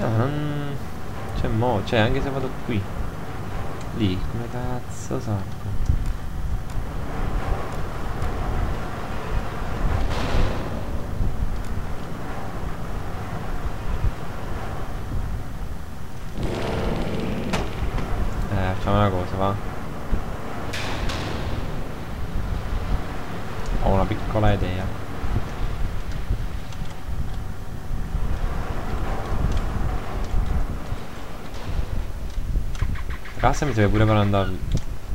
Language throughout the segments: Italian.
No, non... C'è cioè anche se vado qui. Lì, come cazzo salgo? Facciamo una cosa, va. Ho una piccola idea. La cassa mi serve pure per andare lì.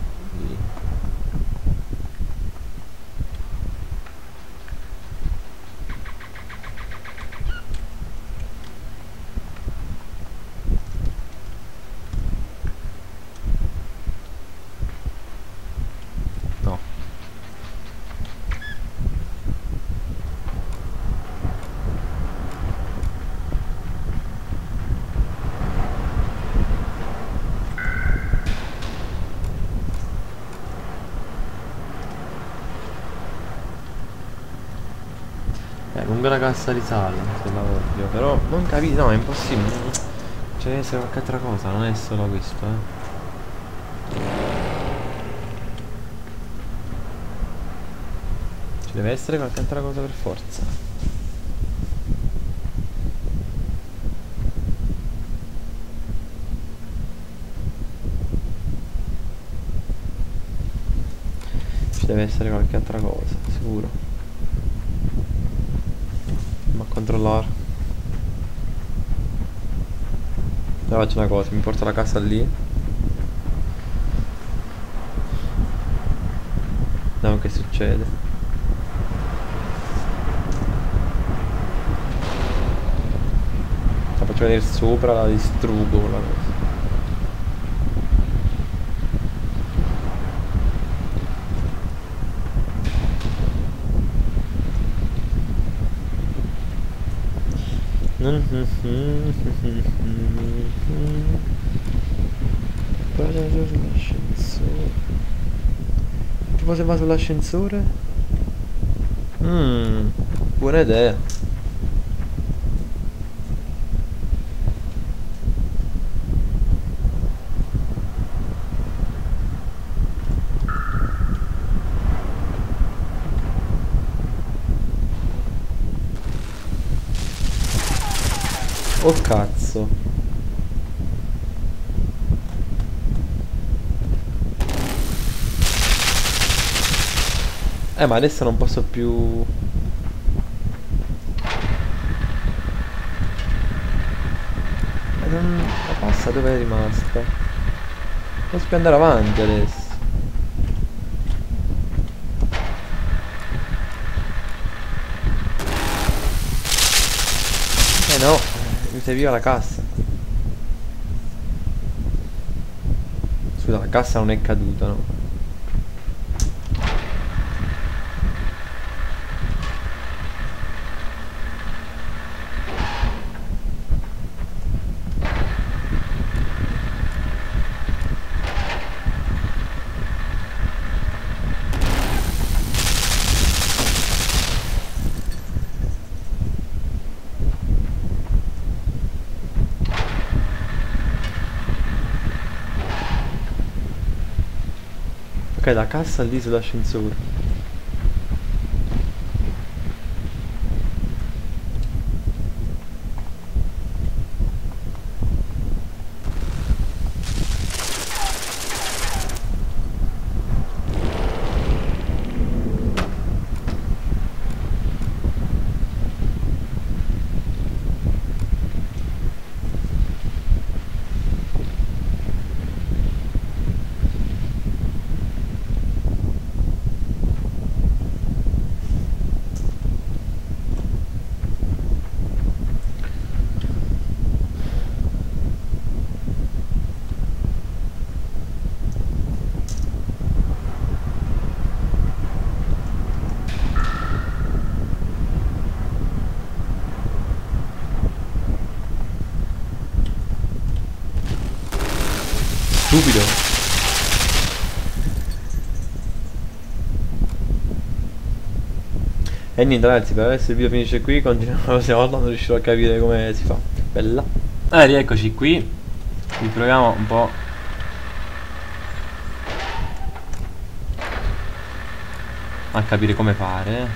No. Lungo la cassa risale se la voglio, però non capito, no, è impossibile. C'è deve essere qualche altra cosa, non è solo questo, Ci deve essere qualche altra cosa per forza. Ci deve essere qualche altra cosa, sicuro. Ma a controllare. Allora faccio una cosa, mi porto la cassa lì. Vediamo che succede. La faccio vedere sopra, la distruggo la cosa. Sull'ascensore. Tipo se va sull'ascensore? Buona idea. Oh cazzo. Ma adesso non posso più. La passa dove è rimasta? Posso più andare avanti adesso. No, mi serviva la cassa. Scusa, la cassa non è caduta, no? Ok, la cassa lì sull'ascensore. Stupido. E niente ragazzi, per adesso il video finisce qui, continuiamo la prossima volta, non riuscirò a capire come si fa. Bella. Rieccoci qui. Riproviamo un po'. A capire come fare.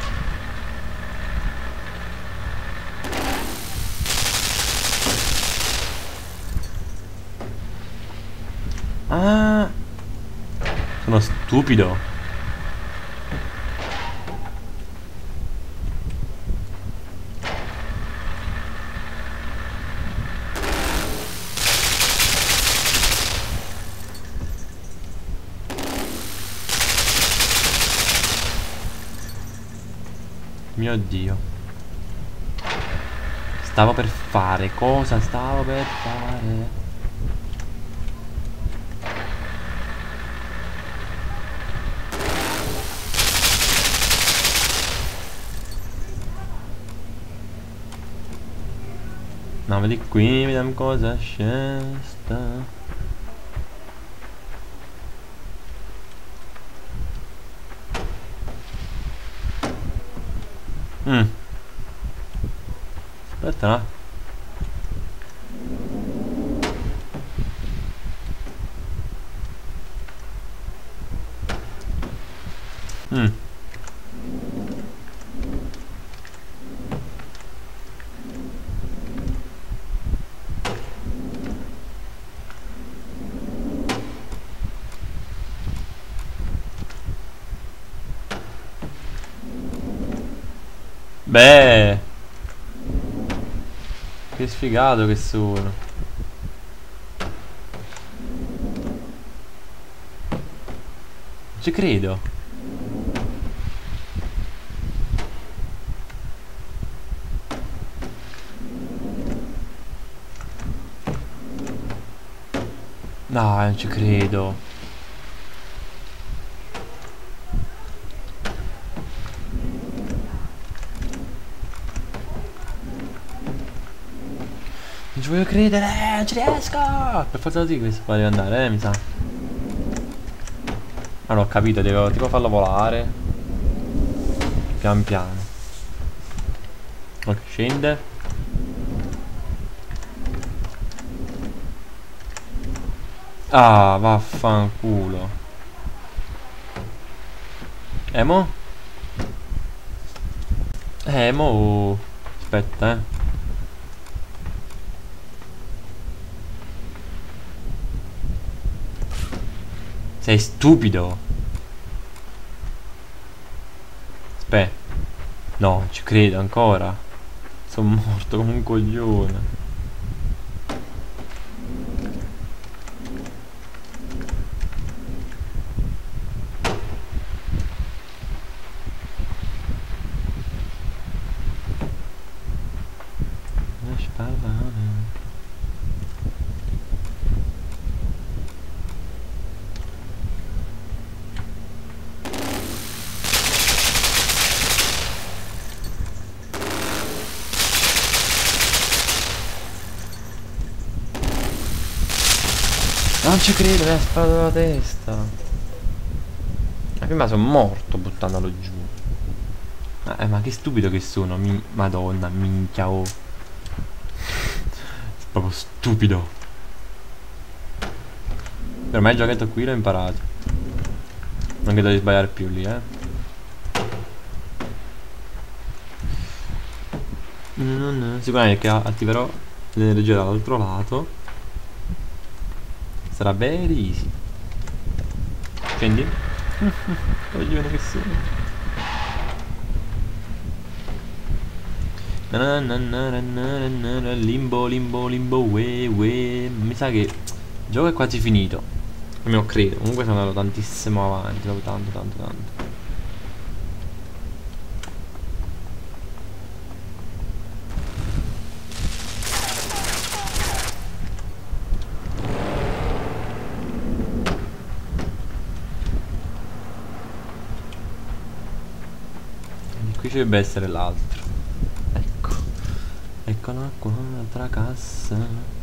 Ah, sono stupido. Mio Dio. Stavo per fare. Cosa stavo per fare? No, vedi qui, vediamo cosa c'è. Sta. Aspetta, no? Beh, che sfigato che sono. Non ci credo. No, non ci credo. Non ci voglio credere, non ci riesco. Per forza così questo qua deve andare, mi sa. Ah, no, ho capito, devo tipo farlo volare. Pian piano. Ok, scende. Ah, vaffanculo. Mo? Mo. Aspetta, Sei stupido. Aspetta. No, non ci credo ancora. Sono morto come un coglione. Non ci credo, mi ha sparato la testa. Ma prima sono morto buttandolo giù. Ma che stupido che sono, Madonna, minchia, oh. Proprio stupido. Per me il giochetto qui l'ho imparato. Non credo di sbagliare più lì, Sicuramente che attiverò l'energia dall'altro lato. Sarà very easy. Scendi? Voglio che sono. Limbo, limbo, limbo, mi sa che il gioco è quasi finito. Almeno credo. Comunque sono andato tantissimo avanti. Tanto. E qui ci dovrebbe essere l'altro. Ecco. Eccola qua, l'altra cassa.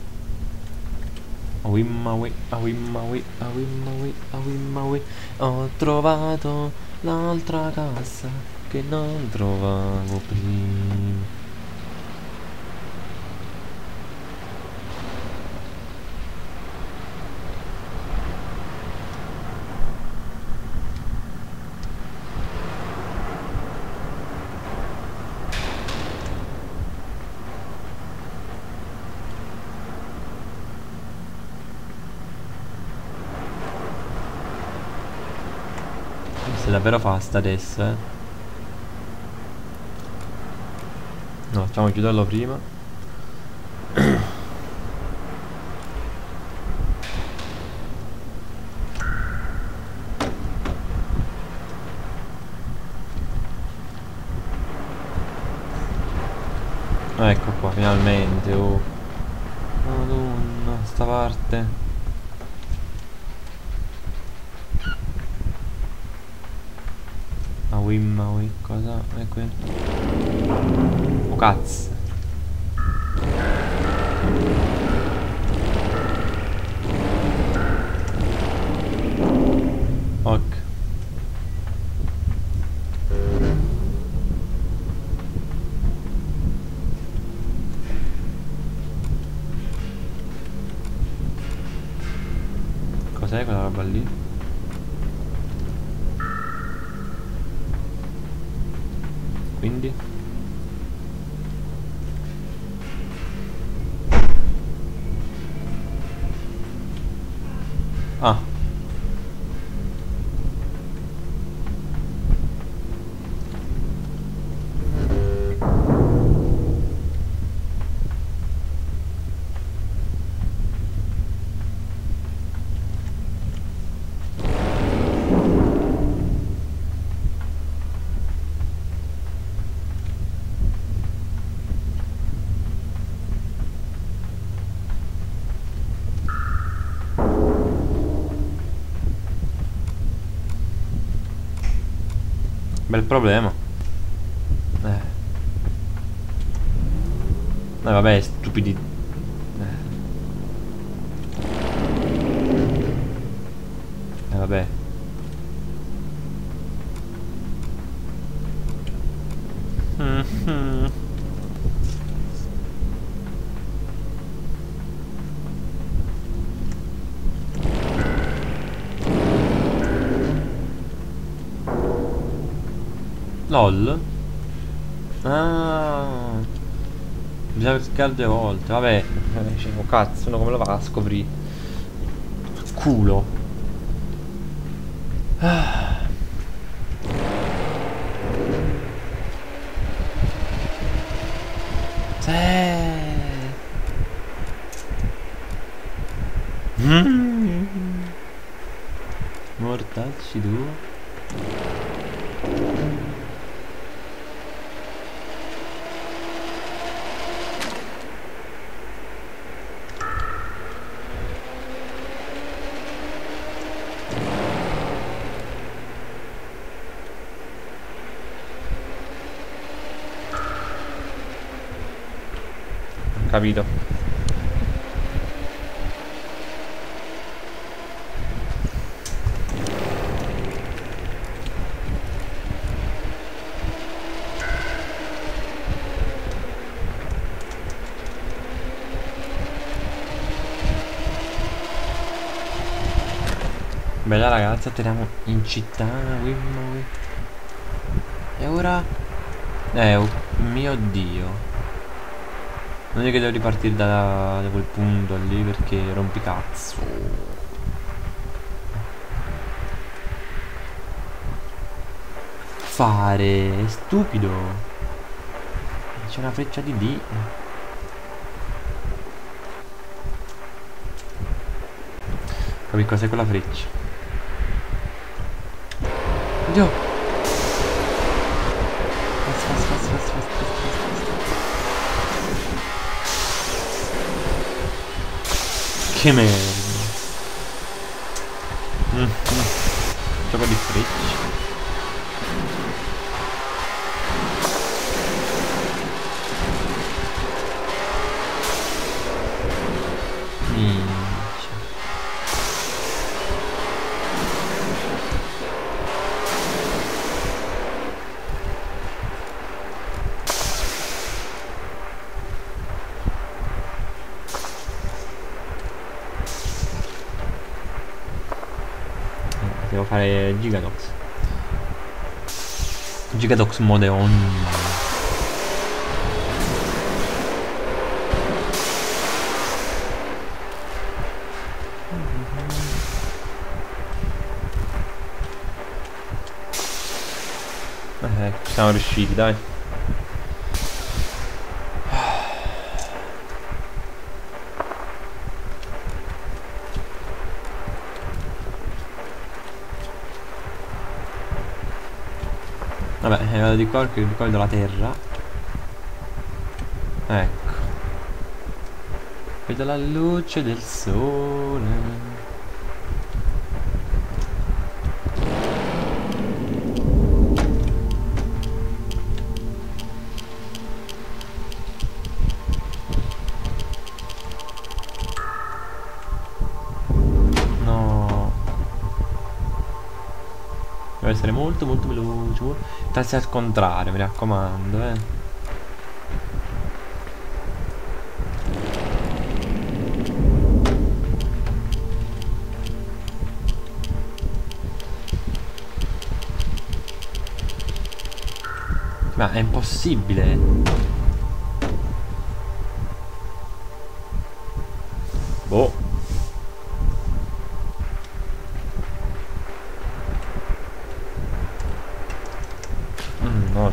Ho trovato l'altra cassa che non trovavo prima. Sei davvero fast adesso, eh? No, facciamo chiuderlo prima. Ecco qua, finalmente, oh. Madonna, sta parte. Maui, cosa? È qui? Oh cazzo. Ok. Cos'è quella roba lì? Quindi? Ah. Bel problema. Vabbè, stupidi. Vabbè. LOL. Ah. Bisogna cliccare 2 volte. Vabbè. Oh, cazzo, uno come lo va a scoprire? Culo. Ah. Mortacci 2. Capito. Bella ragazza, teniamo in città. E ora? Oh mio dio. Non è che devo ripartire da quel punto lì perché rompicazzo. Fare, è stupido. C'è una freccia di D. Capi cos'è quella freccia? Oddio. Che merda. Gioco di frecce. Devo fare Gigadox. Gigadox Modeon. Ci siamo riusciti, dai. Vabbè, vado di qua perché ricordo la terra. Ecco. Vedo la luce del sole. No. Deve essere molto molto veloce. Tassi al contrario, mi raccomando, Ma è impossibile. Boh. No,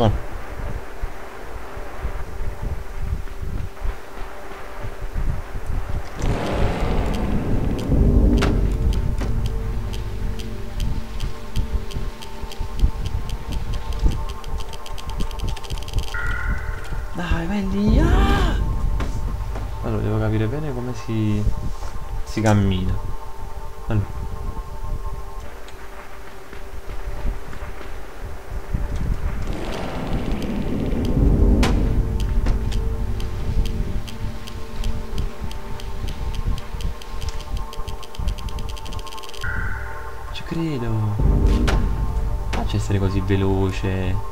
dai, vai lì. Ah! Allora, devo capire bene come si cammina. Allora. Ci credo. Faccia essere così veloce.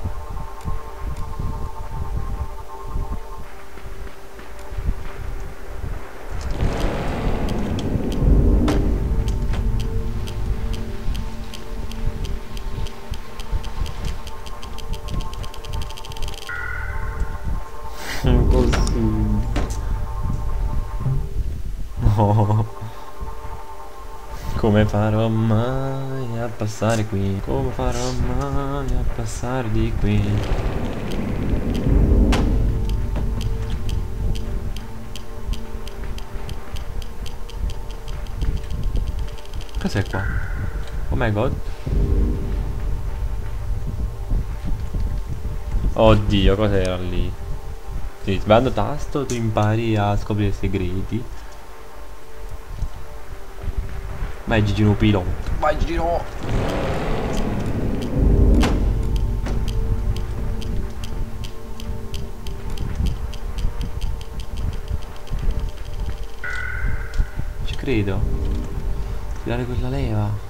Impossibile. No. Come farò mai a passare qui? Come farò mai a passare di qui? Cos'è qua? Oh my god. Oddio, cos'era lì? Sì, sbagliando tasto tu impari a scoprire segreti. Vai Gigino pilota. Vai Gigino. Ci credo. Tirare quella leva.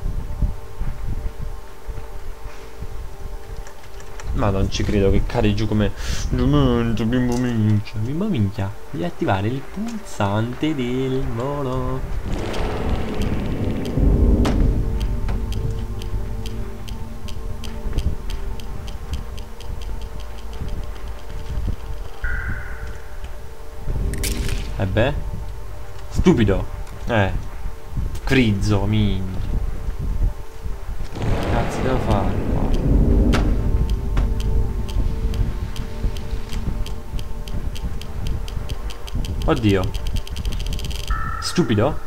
Ma non ci credo che cade giù come Giumento, bimbo minchia. Bimbo minchia. Devi attivare il pulsante del volo. E beh. Stupido. Crizzo, minchia. Cazzo devo fare qua? Oddio. Stupido?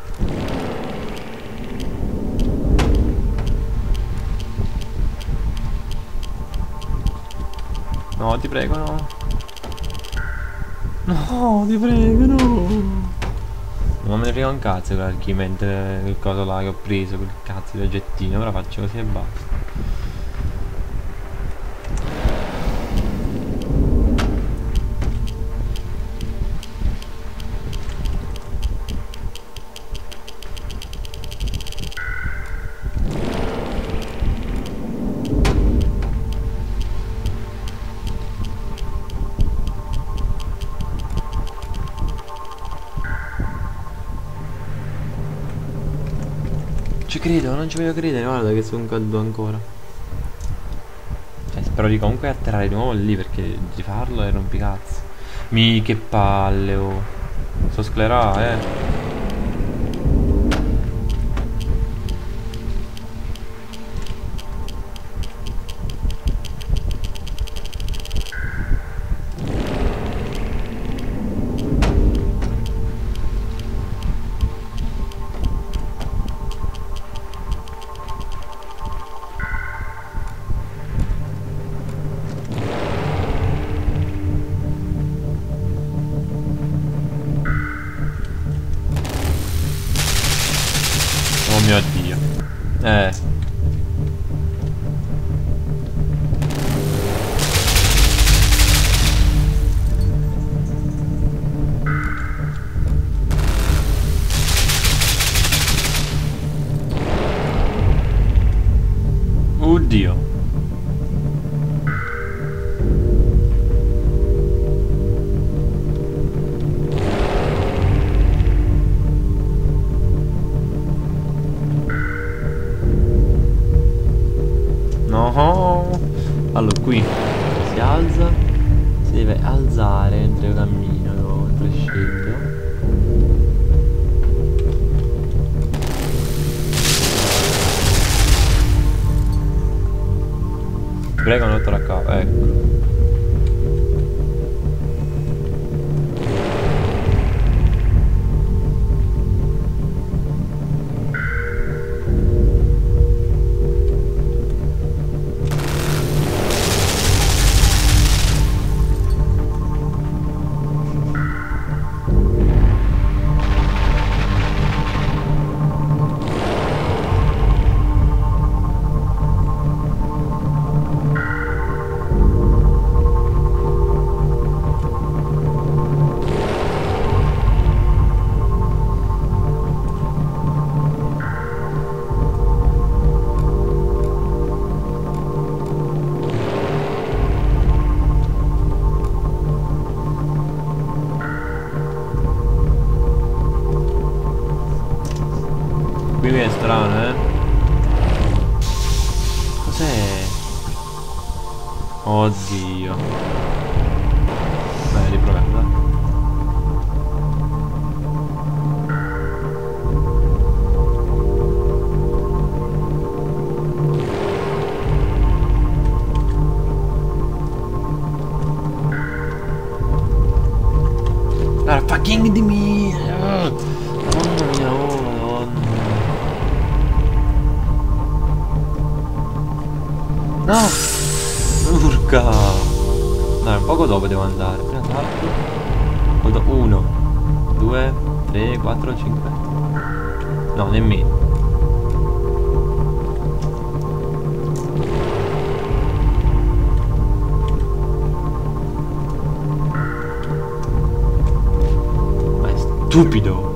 No, ti prego, no. No, ti prego, no. Non me ne frega un cazzo quell'archimento, quel coso là che ho preso, quel cazzo di oggettino. Ora faccio così e basta. Ci credo, non ci voglio credere, guarda che sono caduto ancora. Cioè, spero di comunque atterrare di nuovo lì perché di farlo è rompicazzo. Che palle, oh. So sclerà, no. Allora, qui si alza. Si deve alzare mentre io cammino, mentre scelgo. Ti prego, non te la cavo, ecco. Qui è strano, Cos'è? Oddio. Beh, riproviamo. Allora, fucking di me. Mamma mia, oh madonna. No! Urca! No, un poco dopo devo andare. Prima salto. 1, 2, 3, 4, 5. No, nemmeno. Ma è stupido!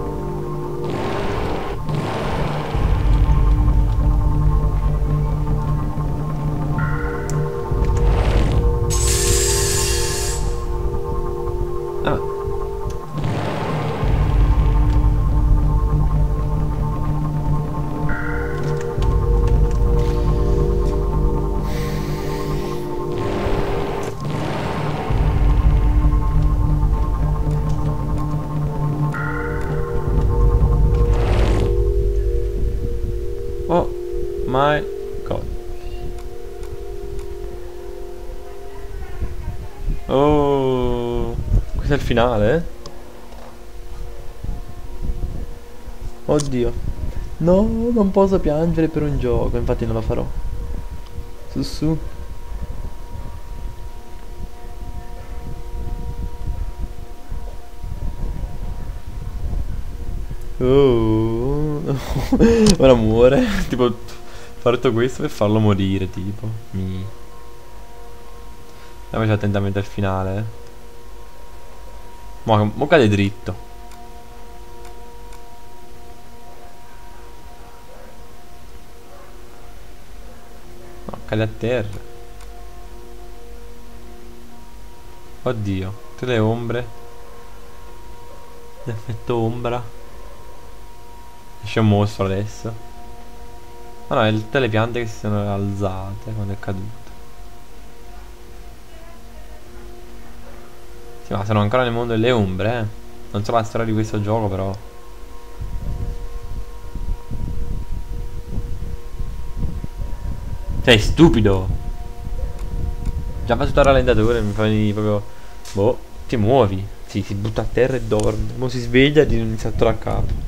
Oh my god. Oh, questo è il finale? Oddio. No, non posso piangere per un gioco, infatti non lo farò. Su su. Oh. Ora muore. Tipo, fare tutto questo per farlo morire, tipo. Andiamoci attentamente al finale. Mo cade dritto. No, cade a terra. Oddio, tutte le ombre. L'effetto ombra. Esce un mostro adesso. Ma no, è tutte le piante che si sono alzate quando è caduto. Sì, ma sono ancora nel mondo delle ombre, Non so la storia di questo gioco, però. Sei stupido! Già fa tutto il rallentatore, mi fa venire proprio. Boh, ti muovi. Sì, si butta a terra e dorme. Mo si sveglia e inizia tutto da capo.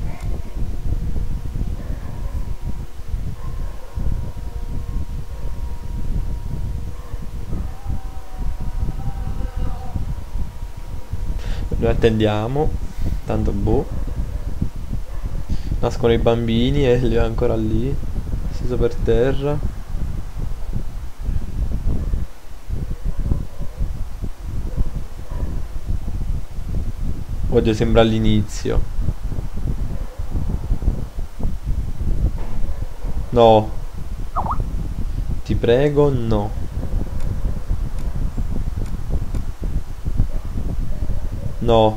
Noi attendiamo. Tanto boh. Nascono i bambini e lui è ancora lì. Steso per terra. Oddio, sembra all'inizio. No. Ti prego, no. No.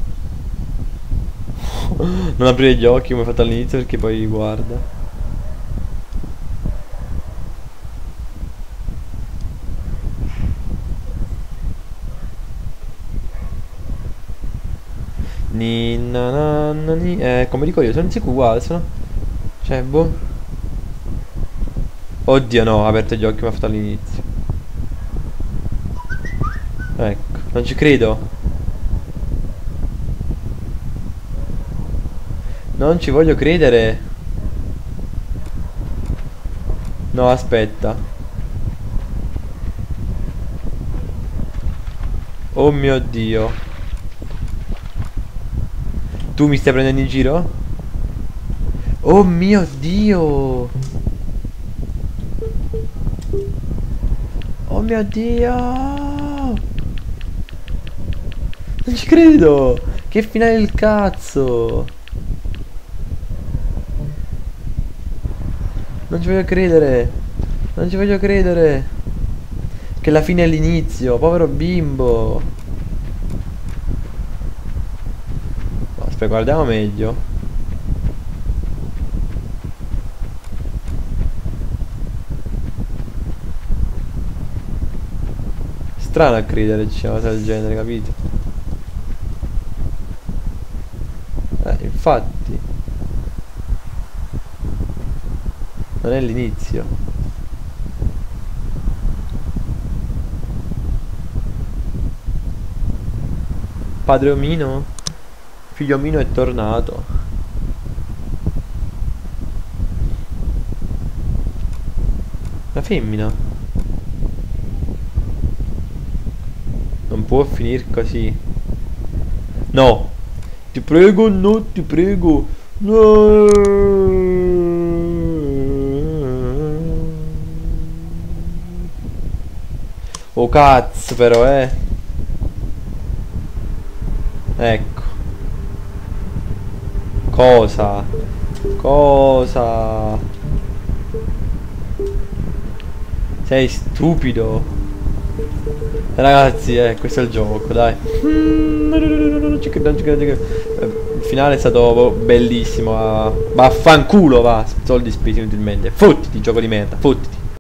Non aprire gli occhi come ho fatto all'inizio perché poi guarda. Come dico io, sono sicuro uguale, sono. Cioè, boh. Oddio no, ho aperto gli occhi, mi ha fatto all'inizio. Ecco, non ci credo. Non ci voglio credere. No, aspetta. Oh mio Dio. Tu mi stai prendendo in giro? Oh mio Dio. Oh mio Dio. Non ci credo. Che finale del cazzo. Non ci voglio credere. Non ci voglio credere. Che la fine è l'inizio. Povero bimbo. No, aspetta, guardiamo meglio. Strano a credere c'è una cosa del genere, capito? Infatti. Non è l'inizio. Padre omino? Figlio omino è tornato. La femmina. Non può finire così. No. Ti prego, no, ti prego. No. Oh cazzo però, Ecco. Cosa? Cosa? Sei stupido. Ragazzi, questo è il gioco, dai. Non ci credo, non ci credo, non ci credo. Il finale è stato bellissimo. Vaffanculo, va. Soldi spesi inutilmente. Fottiti, gioco di merda, fottiti.